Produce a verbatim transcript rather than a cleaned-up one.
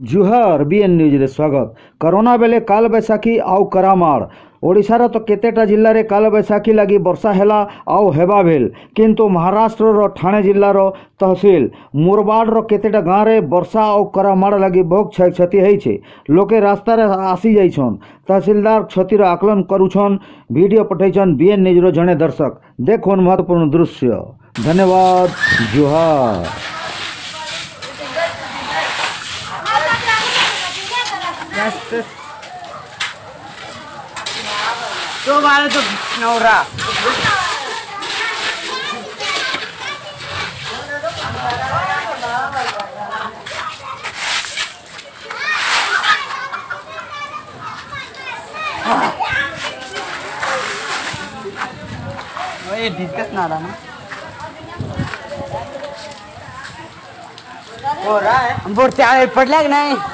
जुहार BN news रे स्वागत। Corona बेले काल बैसाखी आउ करामाड़ ओडिशार तो केतेटा जिल्ला रे काल बैसाखी लगी वर्षा हेला आउ हेबा भेल, किंतु महाराष्ट्र रो ठाणे जिल्लार तहसील मुरबाड रो केतेटा गाँव रे वर्षा आउ करामाड़ लगी बहुत क्षय क्षति होइछे। लोके रास्ता रे आसी जाइछन। तहसीलदार क्षतिर आकलन करुछन। वीडियो पठैछन बीएन न्यूज रो जने दर्शक। देखुन महत्वपूर्ण दृश्य। धन्यवाद। जुहार। तो बारे तो नौरा ये डिस्कस ना रहा ना हो रहा है। बोर्ड से आगे पढ़ लग नहीं।